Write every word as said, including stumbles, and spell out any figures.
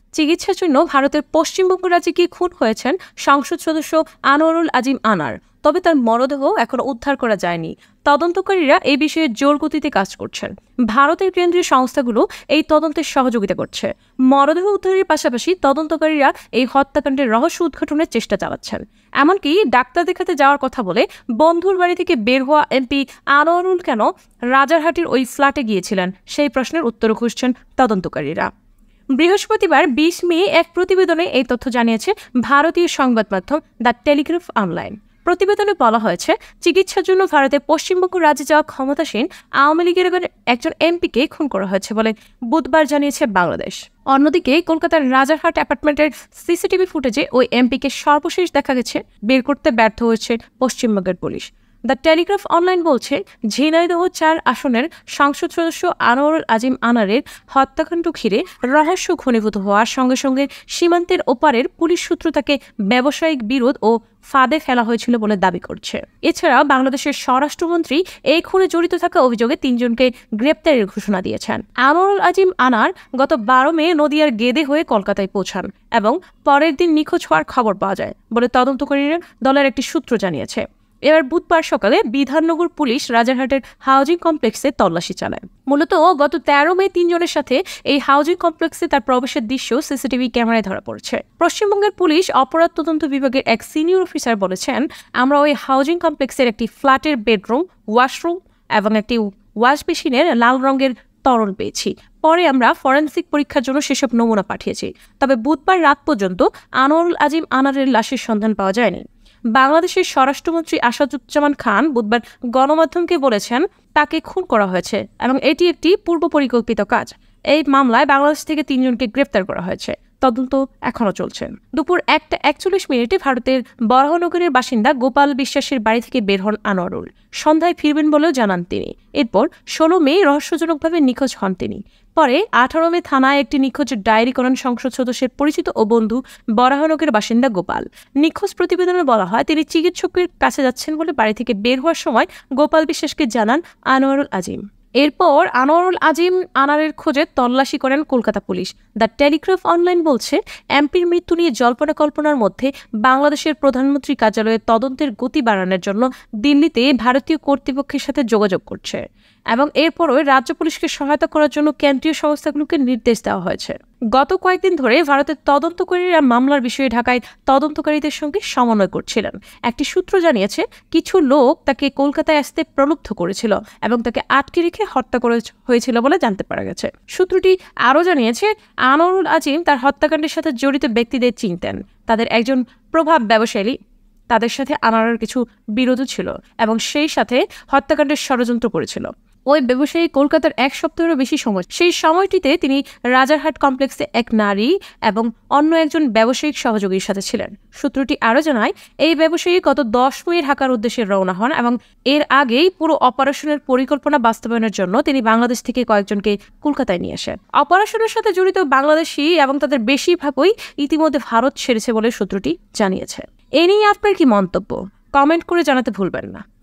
চিকিৎসার জন্য ভারতের পশ্চিমবঙ্গ রাজ্যে গিয়ে খুন হয়েছেন সংসদ সদস্য আনোয়ারুল আজিম আনার। তবে তার মরদেহ এখনো উদ্ধার করা যায়নি। তদন্তকারীরা এই বিষয়ে জোর গতিতে কাজ করছেন। ভারতের কেন্দ্রীয় সংস্থাগুলো এই তদন্তের সহযোগিতা করছে। মরদেহ উদ্ধারের পাশাপাশি তদন্তকারীরা এই হত্যাকাণ্ডের রহস্য উদ্ঘাটনের চেষ্টা চালাচ্ছেন। এমনকি ডাক্তার দেখাতে যাওয়ার কথা বলে বন্ধুর বাড়ি থেকে বের হওয়া এমপি আনোয়ারুল কেন রাজারহাটের ওই ফ্ল্যাটে গিয়েছিলেন সেই প্রশ্নের উত্তর খুঁজছেন তদন্তকারীরা। বৃহস্পতিবার বিশ মে এক প্রতিবেদনে এই তথ্য জানিয়েছে ভারতীয় সংবাদ মাধ্যম দ্য টেলিগ্রাফ অনলাইন। প্রতিবেদনে বলা হয়েছে, চিকিৎসার জন্য ভারতের পশ্চিমবঙ্গ রাজ্যে যাওয়া ক্ষমতাসীন আওয়ামী লীগের একজন এমপিকে খুন করা হয়েছে বলে বুধবার জানিয়েছে বাংলাদেশ। অন্যদিকে কলকাতার রাজারহাট অ্যাপার্টমেন্টের সিসিটিভি ফুটেজে ওই এমপিকে সর্বশেষ দেখা গেছে বের করতে ব্যর্থ হয়েছে পশ্চিমবঙ্গের পুলিশ। দ্য টেলিগ্রাফ অনলাইন বলছে, ঝিনাইদহ চার আসনের সংসদ সদস্য আনোয়ারুল আজিম আনারের হত্যাকাণ্ড ঘিরে রহস্য ঘনীভূত হওয়ার সঙ্গে সঙ্গে সীমান্তের ওপারের পুলিশ সূত্র তাকে ব্যবসায়িক বিরোধ ও ফাঁদে ফেলা হয়েছিল বলে দাবি করছে। এছাড়াও বাংলাদেশের স্বরাষ্ট্রমন্ত্রী এই খুনে জড়িত থাকা অভিযোগে তিনজনকে গ্রেপ্তারের ঘোষণা দিয়েছেন। আনোয়ারুল আজিম আনার গত বারো মে নদিয়ার গেদে হয়ে কলকাতায় পৌঁছান এবং পরের দিন নিখোঁজ হওয়ার খবর পাওয়া যায় বলে তদন্তকারীরা দলের একটি সূত্র জানিয়েছে। এবার বুধবার সকালে বিধাননগর পুলিশ রাজারহাটের হাউজিং কমপ্লেক্সে তল্লাশি চালায়। মূলত গত তেরো মে তিনজনের সাথে এই হাউজিং কমপ্লেক্সে তার প্রবেশের দৃশ্য সিসিটিভি ক্যামেরায় ধরা পড়েছে। পশ্চিমবঙ্গের পুলিশ অপরাধ তদন্ত বিভাগের এক সিনিয়র অফিসার বলেছেন, আমরা ওই হাউজিং কমপ্লেক্সের একটি ফ্ল্যাটের বেডরুম, ওয়াশরুম এবং একটি ওয়াশ মেশিনের লাল রঙের তরল পেয়েছি। পরে আমরা ফরেনসিক পরীক্ষার জন্য সেসব নমুনা পাঠিয়েছি। তবে বুধবার রাত পর্যন্ত আনোয়ারুল আজিম আনারের লাশের সন্ধান পাওয়া যায়নি। বাংলাদেশের স্বরাষ্ট্রমন্ত্রী আসাদুজ্জামান খান বুধবার গণমাধ্যমকে বলেছেন, তাকে খুন করা হয়েছে এবং এটি একটি পূর্ব পরিকল্পিত কাজ। এই মামলায় বাংলাদেশ থেকে তিনজনকে গ্রেপ্তার করা হয়েছে। তদন্ত এখনো চলছে। দুপুর একটা একচল্লিশ মিনিটে ভারতের বরাহনগরের বাসিন্দা গোপাল বিশ্বাসের বাড়ি থেকে বের হন আনোয়ারুল। সন্ধ্যায় ফিরবেন বলেও জানান তিনি। এরপর ষোলো মে রহস্যজনকভাবে নিখোঁজ হন তিনি। পরে আঠারো মে থানায় একটি নিখোঁজ ডায়েরি করেন সংসদ সদস্যের পরিচিত ও বন্ধু বরাহনগরের বাসিন্দা গোপাল। নিখোঁজ প্রতিবেদনে বলা হয়, তিনি চিকিৎসকের কাছে যাচ্ছেন বলে বাড়ি থেকে বের হওয়ার সময় গোপাল বিশ্বাসকে জানান আনোয়ারুল আজিম। এরপর আনোয়ারুল আজিম আনারের খোঁজে তল্লাশি করেন Kolkata police. The Telegraph online বলছে, এমপির মৃত্যু নিয়ে জল্পনা কল্পনার মধ্যে বাংলাদেশের প্রধানমন্ত্রী কার্যালয়ে তদন্তের গতি বাড়ানোর জন্য দিল্লিতে ভারতীয় কর্তৃপক্ষের সাথে যোগাযোগ করছে এবং এরপরও রাজ্য পুলিশকে সহায়তা করার জন্য কেন্দ্রীয় সংস্থাগুলোকে নির্দেশ দেওয়া হয়েছে। গত কয়েকদিন ধরে ভারতের তদন্তকারীরা মামলার বিষয়ে ঢাকায় তদন্তকারীদের সঙ্গে সমন্বয় করছিলেন। একটি সূত্র জানিয়েছে, কিছু লোক তাকে কলকাতায় আসতে প্রলুব্ধ করেছিল এবং তাকে আটকে রেখে হত্যা করা হয়েছিল বলে জানতে পারা গেছে। সূত্রটি আরও জানিয়েছে, আনোয়ারুল আজিম তার হত্যাকাণ্ডের সাথে জড়িত ব্যক্তিদের চিনতেন। তাদের একজন প্রভাব ব্যবসায়ী, তাদের সাথে আনারের কিছু বিরোধ ছিল এবং সেই সাথে হত্যাকাণ্ডের ষড়যন্ত্র করেছিল। ওই ব্যবসায়ী কলকাতার এক সপ্তাহেরও বেশি সময় সেই সময়টিতে তিনি রাজারহাট কমপ্লেক্সে এক নারী এবং অন্য একজন ব্যবসায়িক সহযোগীর সাথে ছিলেন। সূত্রটি আরও জানায়, এই ব্যবসায়ী গত দশ মে ঢাকার উদ্দেশ্যে রওনা হন এবং এর আগেই পুরো অপারেশনের পরিকল্পনা বাস্তবায়নের জন্য তিনি বাংলাদেশ থেকে কয়েকজনকে কলকাতায় নিয়ে আসেন। অপারেশনের সাথে জড়িত বাংলাদেশি এবং তাদের বেশিরভাগই ইতিমধ্যে ভারত ছেড়েছে বলে সূত্রটি জানিয়েছে। এ নিয়ে আপনার কি মন্তব্য? কমেন্ট করে জানাতে ভুলবেন না।